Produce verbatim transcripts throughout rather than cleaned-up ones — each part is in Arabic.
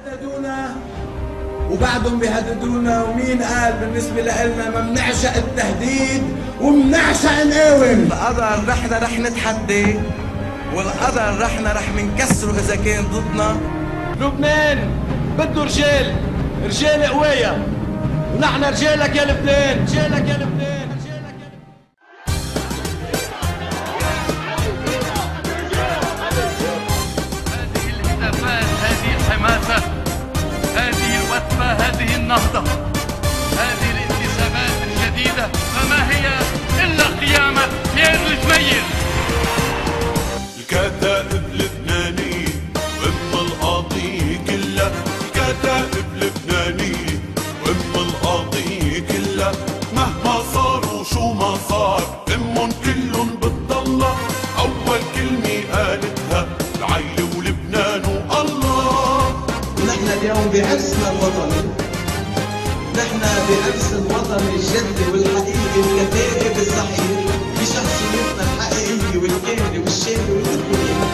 هددونا وبعدهم بيهددونا، ومين قال بالنسبة لنا ما بنعشق التهديد وبنعشق نقاوم؟ القدر نحن رح نتحدي، والقدر نحن رح منكسره إذا كان ضدنا. لبنان بده رجال، رجال قوية، ونحن رجالك يا لبنان، رجالك يا لبنان. هذه الوثبة، هذه النهضة، هذه الانتسابات الجديدة، فما هي إلا قيامة بيير الجميل. الكتائب لبنانية وأم القضية كلها، الكتائب لبنانية وأم القضية كلها، مهما صار وشو ما صار أمن كلن بتضلها. أول كلمة قالتها العيلة ولبنان والله. نحن اليوم بعرسنا الوطني، نحن بعرس الوطني الجدي والحقيقي، الكتائب الصحيح بشخصيتنا الحقيقية والكاملة والشاملة والكلية.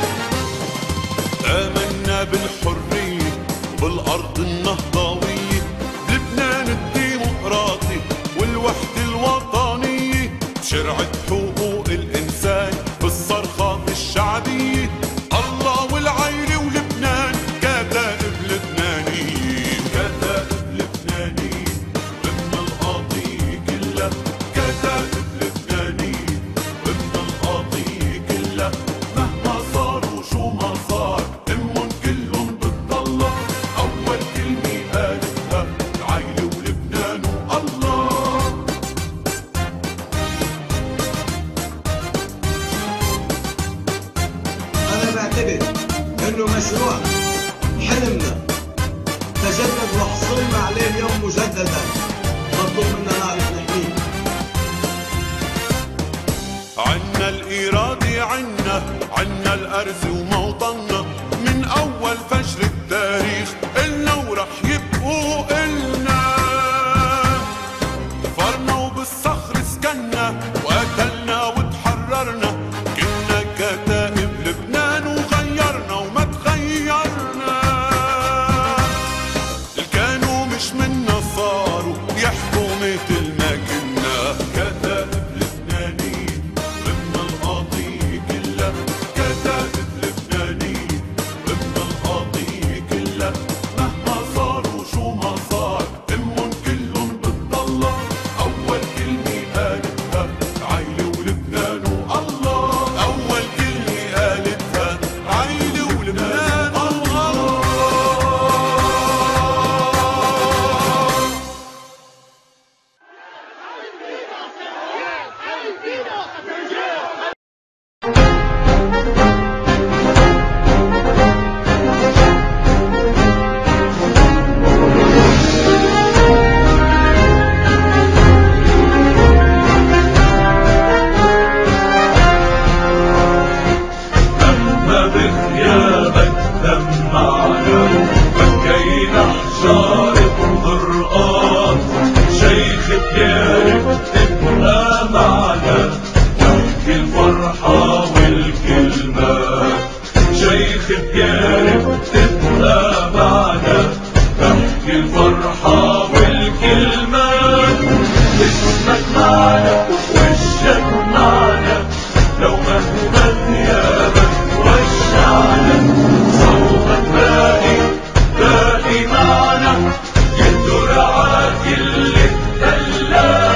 آمنا بالحرية وبالأرض النهضوية، بلبنان الديمقراطي والوحدة الوطنية، بشرعة حقوق الإنسان بالصرخات الشعبية. الله والعيلة ولبنان كتائب لبنانية، كتائب لبنانية ضمن القضية كلها، كتائب لبنانية ضمن القضية كلها، مهما صار وشو ما صار أمن كلن بتضلها. أول كلمة قالتها العيلة ولبنان والله. أنا بعتبر إنه مشروع حلمنا تجدد وحصلنا عليه اليوم مجددا، مطلوب منا نعرف نحميه. عنا الإرادة، عنا عنا الأرز وموطننا، من أول فجر التاريخ إلنا ورح يبقوا إلنا. فرنا وبالصخر سكننا وقتلنا وتحررنا، كنا كتائب لبنان وغيرنا وما تغيرنا. الكانوا مش منا صاروا يحكوا مثل ما كنا، كتائب لبنانية ضمن القضية كلها، كتائب لبنانية ضمن القضية كلها، مهما صار وشو ما صار أمن كلن بتضلها. أول كلمة قالتها العيلة ولبنان والله. أول كلمة قالتها العيلة ولبنان والله. لما بغيابك دمعنا بكينا حجارة قرآن، شيخ بيارك تبقى معنا نحكي الفرحة والكلمات، شيخ بيارك تبقى معنا نحكي الفرحة والكلمات. اسمك معنا ووشك معنا، لو مهما غيابك وشعنا، صوتك باقي باقي معنا، يدور عاكل التلات.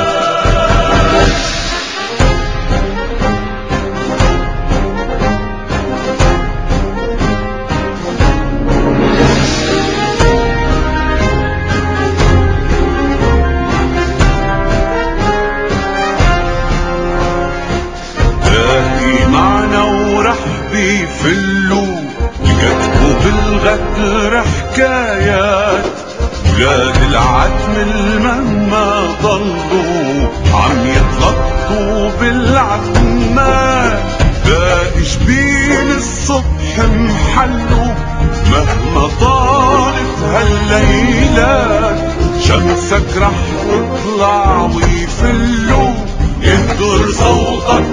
باقي معنا ورح بيفلوا يكتبوا بالغدر حكايات، ولاد العتم المهما ضلوا عم يتلطوا بالعتمات. باقي جبين الصبح محلوا مهما طالت هالليلات، شمسك رح تطلع ويفلوا يهدر صوتك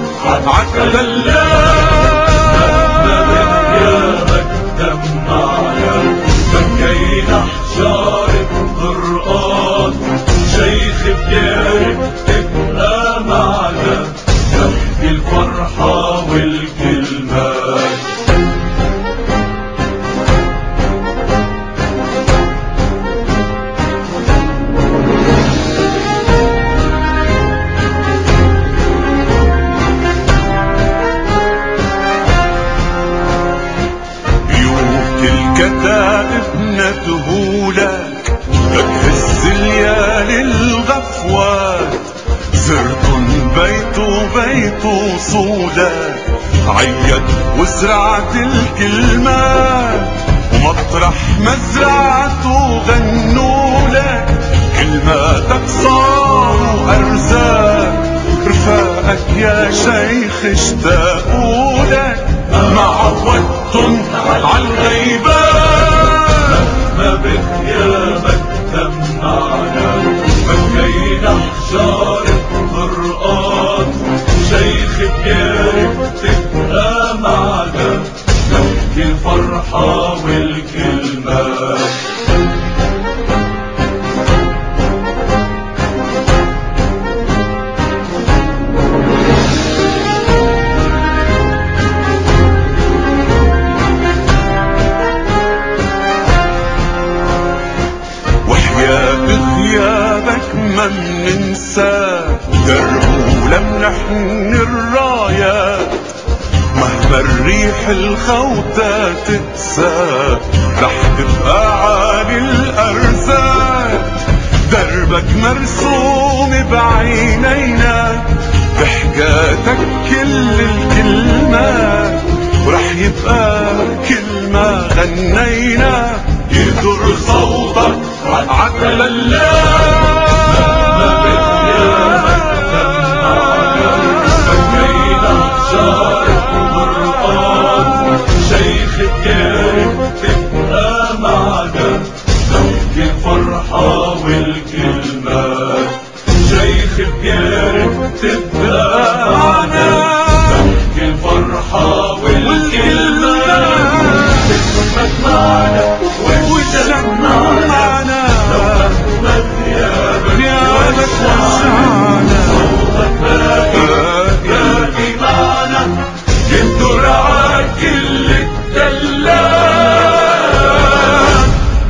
عالدلات. غيابك دمعنا الكتائب ندهولك بتهز ليالي الغفوات زرتن بيت وبيت وصولك عيد وزرعت الكلمات ومطرح مزرعته غنولك كلماتك صاروا أرزاق رفاقك يا شيخ اشتاقولك ما عودتن عالغيبات ما بغيابك دمعنا بكينا حجار القرآن شيخ بيارك تبقى معنا نبكي الفرحة والكلمات بغيابك ما مننساك دربوا لمنحن الرايات مهما الريح الخوتة تتساك رح تبقى عالي الأرزاق دربك مرسوم بعينينا بحكاتك كل الكلمات ورح يبقى كل ما غنينا يدر صوتك عقل الله ما بغيابك دمعنا بكينا حجار القرآن شيخ بيارك تبقى معنا نبكي الفرحة والكلمات شيخ بيارك تبقى معنا نبكي الفرحة والكلمات اسمك معنا وجهك معنا لو غيابك وسعنا صوتك باقي باقي معنا يندر عكل الدلال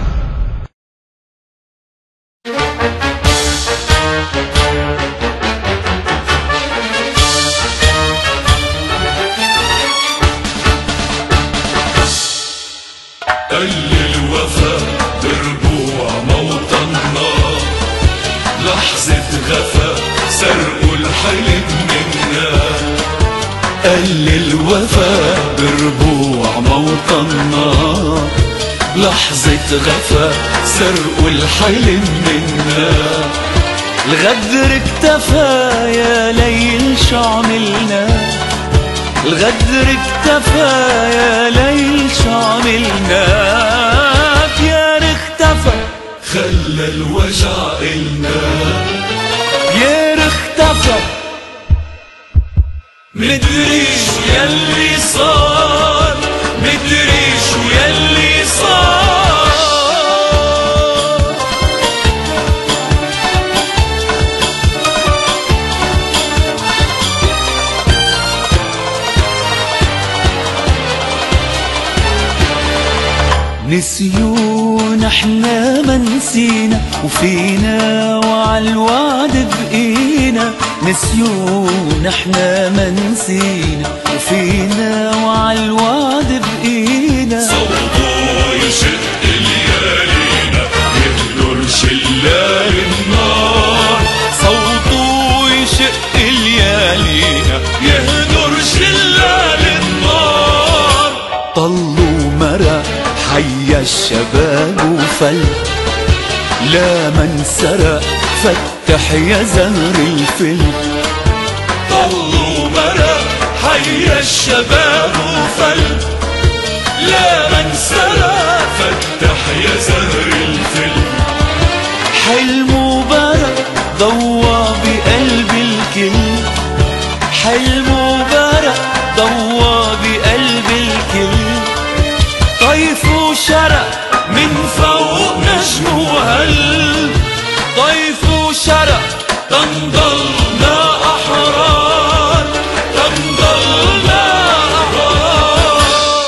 قل الوفا بربوع موطننا لحظة غفا سرقوا الحلم منا قل الوفا بربوع موطننا لحظة غفا سرقوا الحلم منا الغدر اكتفى يا ليل شو عملنا الغدر اكتفى يا ليل شو عملنا يا اختفى خلى الوجع إلنا يا اختفى مدري شو يلي صار مدري شو يلي صار نسيونا احنا ما نسينا وفينا وعالوعد بقينا نسيونا احنا ما نسينا وفينا وعالوعد بقينا صوته يشق ليالينا يهدر شلال النار صوته يشق ليالينا يهدر شلال النار طلوا مرق حيا الشباب وفل لا من سرق فتح يا زهر الفل طلوا مرق حيا الشباب وفل لا من سرق فتح يا زهر الفل حلمه برق ضوى بقلب الكل حلمه برق ضوى بقلب الكل طيف وشرق من فوق نجم وهل طيف وشرق تنضلنا أحرار تنضلنا أحرار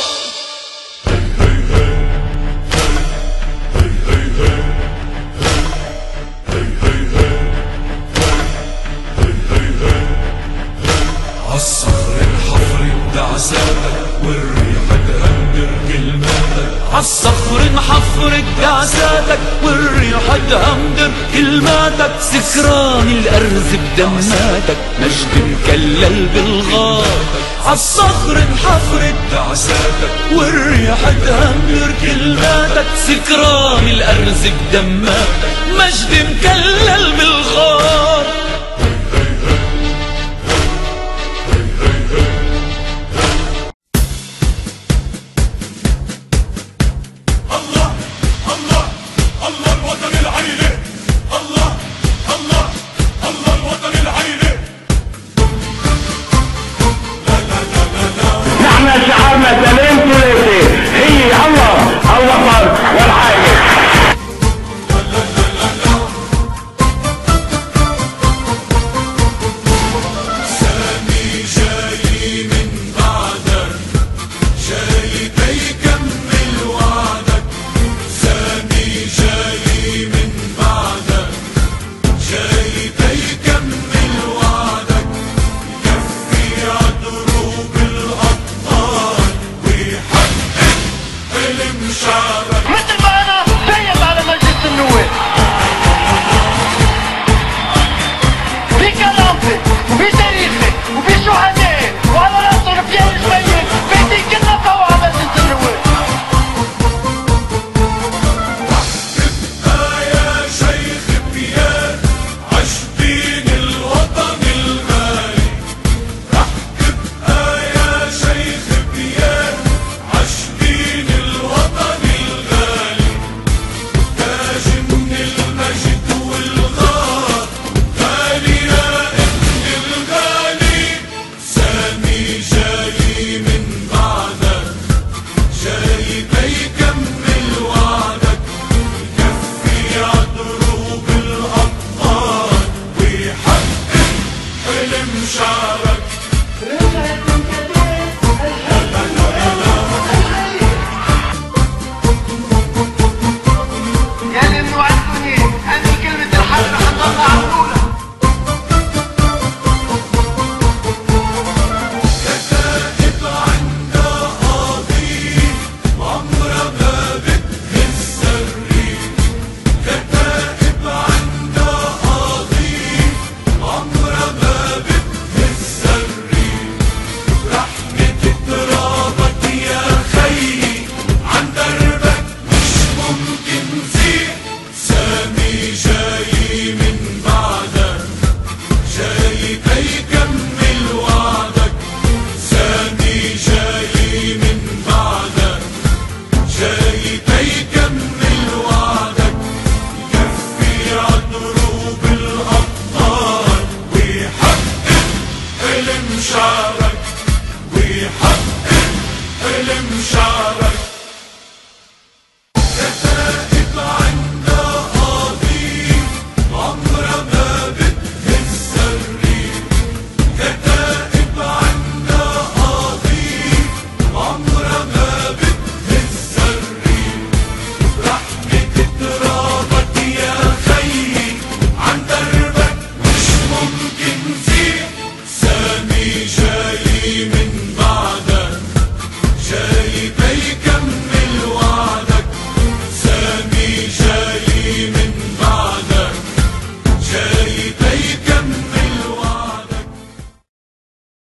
عالصخر الحفر بدعساتك والريح تهدر كلماتك عالصخر نحفر دعساتك والريح تهمدر كلماتك، سكران الأرز بدماتك مجد مكلل بالغار. عالصخر نحفر دعساتك والريح تهمدر كلماتك، سكران الأرز بدماتك مجد مكلل بالغار. شعب